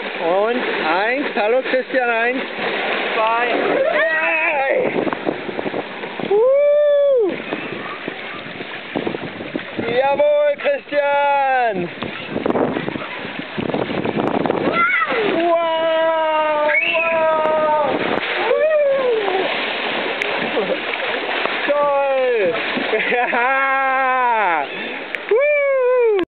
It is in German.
Und eins. Hallo Christian, eins, zwei, drei. Jawohl, Christian! Wow! Wow! Toll!